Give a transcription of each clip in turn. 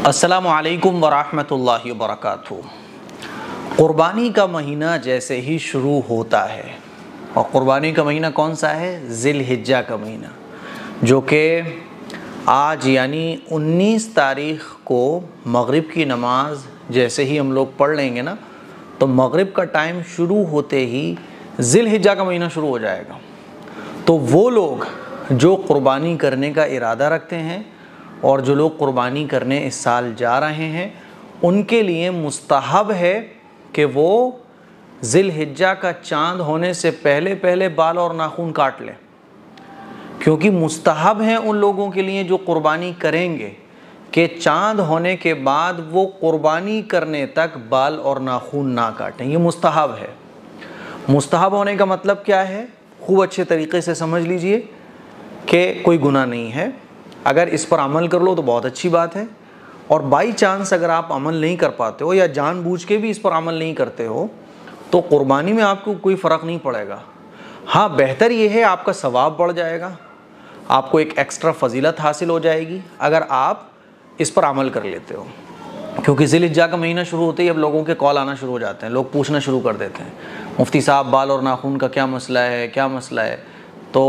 السلام علیکم ورحمۃ اللہ وبرکاتہ۔ قربانی کا مہینہ جیسے ہی شروع ہوتا ہے، اور قربانی کا مہینہ کون سا ہے؟ ذی الحجہ کا مہینہ، جو کہ آج یعنی 19 تاریخ کو مغرب کی نماز جیسے ہی ہم لوگ پڑھ لیں گے نا، تو مغرب کا ٹائم شروع ہوتے ہی ذی الحجہ کا مہینہ شروع ہو جائے گا۔ تو وہ لوگ جو قربانی کرنے کا ارادہ رکھتے ہیں اور جو لوگ قربانی کرنے اس سال جا رہے ہیں، ان کے لیے مستحب ہے کہ وہ ذی الحجہ کا چاند ہونے سے پہلے بال اور ناخن کاٹ لیں، کیونکہ مستحب ہے ان لوگوں کے لیے جو قربانی کریں گے کہ چاند ہونے کے بعد وہ قربانی کرنے تک بال اور ناخن نہ کاٹیں۔ یہ مستحب ہے۔ مستحب ہونے کا مطلب کیا ہے؟ خوب اچھے طریقے سے سمجھ لیجئے کہ کوئی گناہ نہیں ہے، اگر اس پر عمل کر لو تو بہت اچھی بات ہے، اور بائی چانس اگر آپ عمل نہیں کر پاتے ہو یا جان بوجھ کے بھی اس پر عمل نہیں کرتے ہو تو قربانی میں آپ کو کوئی فرق نہیں پڑے گا۔ ہاں، بہتر یہ ہے آپ کا ثواب بڑھ جائے گا، آپ کو ایک ایکسٹرا فضیلت حاصل ہو جائے گی اگر آپ اس پر عمل کر لیتے ہو، کیونکہ ذی الحجہ کا مہینہ شروع ہوتے ہی اب لوگوں کے کال آنا شروع ہو جاتے ہیں، لوگ پوچھنا شروع کر دیتے ہیں، مفتی صاحب بال اور ناخن کا کیا مسئلہ ہے؟ تو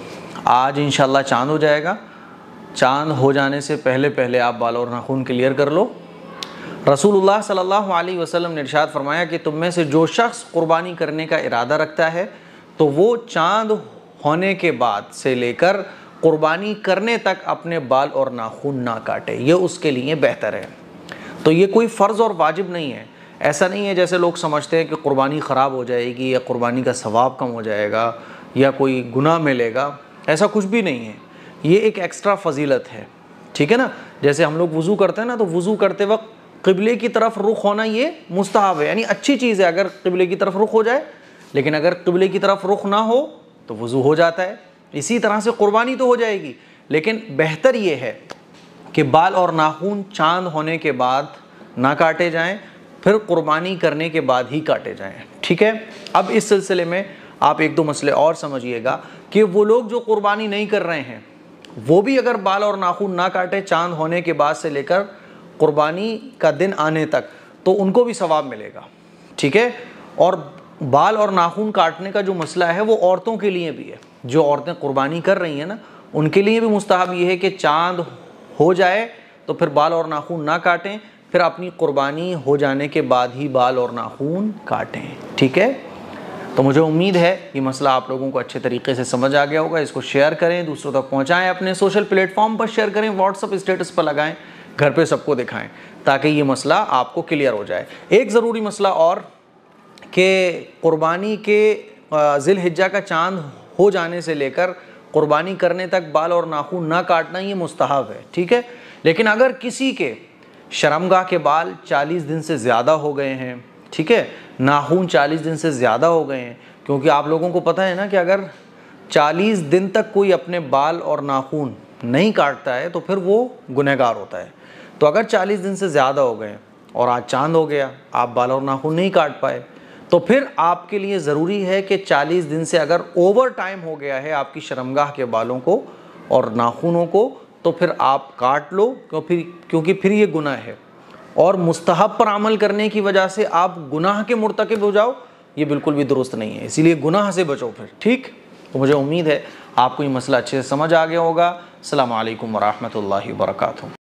آج انشاءاللہ چاند ہو جائے گا، چاند ہو جانے سے پہلے آپ بال اور ناخن کلیئر کر لو۔ رسول اللہ صلی اللہ علیہ وسلم نے ارشاد فرمایا کہ تم میں سے جو شخص قربانی کرنے کا ارادہ رکھتا ہے تو وہ چاند ہونے کے بعد سے لے کر قربانی کرنے تک اپنے بال اور ناخن نہ کاٹے، یہ اس کے لیے بہتر ہے۔ تو یہ کوئی فرض اور واجب نہیں ہے، ایسا نہیں ہے جیسے لوگ سمجھتے ہیں کہ قربانی خراب ہو جائے گی یا قربانی کا ثواب کم ہو جائے گا یا کوئی گناہ ملے گا، ایسا کچھ بھی نہیں ہے، یہ ایک ایکسٹرا فضیلت ہے، ٹھیک ہے نا؟ جیسے ہم لوگ وضو کرتے ہیں نا، تو وضو کرتے وقت قبلے کی طرف رخ ہونا یہ مستحب ہے، یعنی اچھی چیز ہے اگر قبلے کی طرف رخ ہو جائے، لیکن اگر قبلے کی طرف رخ نہ ہو تو وضو ہو جاتا ہے۔ اسی طرح سے قربانی تو ہو جائے گی، لیکن بہتر یہ ہے کہ بال اور ناخن چاند ہونے کے بعد نہ کاٹے جائیں، پھر قربانی کرنے کے بعد ہی کاٹے جائیں، ٹھیک ہے؟ اب اس سلسلے میں آپ ایک دو مسئلے اور سمجھیے گا کہ وہ لوگ جو قربانی نہیں کر رہے ہیں وہ بھی اگر بال اور ناخن نہ کاٹے چاند ہونے کے بعد سے لے کر قربانی کا دن آنے تک تو ان کو بھی ثواب ملے گا، ٹھیک ہے؟ اور بال اور ناخن کاٹنے کا جو مسئلہ ہے وہ عورتوں کے لیے بھی ہے، جو عورتیں قربانی کر رہی ہیں نا ان کے لیے بھی مستحب یہ ہے کہ چاند ہو جائے تو پھر بال اور ناخن نہ کاٹیں، پھر اپنی قربانی ہو جانے کے بعد ہی بال اور ناخن کاٹیں، ٹھیک ہے؟ تو مجھے امید ہے یہ مسئلہ آپ لوگوں کو اچھے طریقے سے سمجھ آ گیا ہوگا۔ اس کو شیئر کریں، دوسروں تک پہنچائیں، اپنے سوشل پلیٹ فارم پر شیئر کریں، واٹس ایپ اسٹیٹس پر لگائیں، گھر پہ سب کو دکھائیں تاکہ یہ مسئلہ آپ کو کلیئر ہو جائے۔ ایک ضروری مسئلہ اور کہ قربانی کے ذی الحجہ کا چاند ہو جانے سے لے کر قربانی کرنے تک بال اور ناخن نہ کاٹنا یہ مستحب ہے، ٹھیک ہے؟ لیکن اگر کسی کے شرمگاہ کے بال 40 دن سے زیادہ ہو گئے ہیں، ٹھیک ہے، ناخن 40 دن سے زیادہ ہو گئے ہیں، کیونکہ آپ لوگوں کو پتہ ہے نا کہ اگر 40 دن تک کوئی اپنے بال اور ناخن نہیں کاٹتا ہے تو پھر وہ گنہگار ہوتا ہے۔ تو اگر 40 دن سے زیادہ ہو گئے اور آج چاند ہو گیا، آپ بال اور ناخن نہیں کاٹ پائے، تو پھر آپ کے لیے ضروری ہے کہ 40 دن سے اگر اوور ٹائم ہو گیا ہے آپ کی شرمگاہ کے بالوں کو اور ناخنوں کو تو پھر آپ کاٹ لو، کیونکہ پھر یہ گناہ ہے، اور مستحب پر عمل کرنے کی وجہ سے آپ گناہ کے مرتکب ہو جاؤ، یہ بالکل بھی درست نہیں ہے، اسی لیے گناہ سے بچو پھر، ٹھیک؟ تو مجھے امید ہے آپ کو یہ مسئلہ اچھے سے سمجھ آ گیا ہوگا۔ السلام علیکم ورحمۃ اللہ وبرکاتہ۔